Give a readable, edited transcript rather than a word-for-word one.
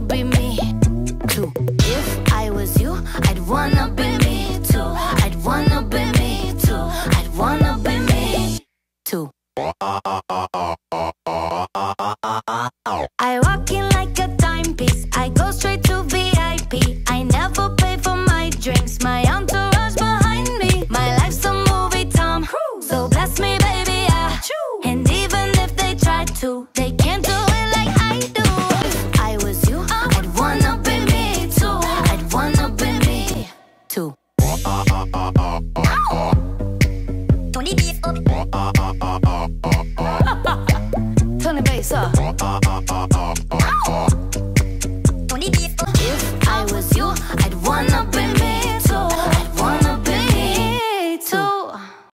be me too. If I was you, I'd wanna be me too. I'd wanna be me too. I'd wanna be me too. I walk in like a timepiece. I go straight to VIP. I never pay for my drinks. My entourage behind me. My life's a movie, Tom. So bless me, baby, yeah. And even if they try to, they can't do it like I do. If I was you, I'd wanna be me too. I'd wanna be me too. Turn the bass up. Turn the bass up.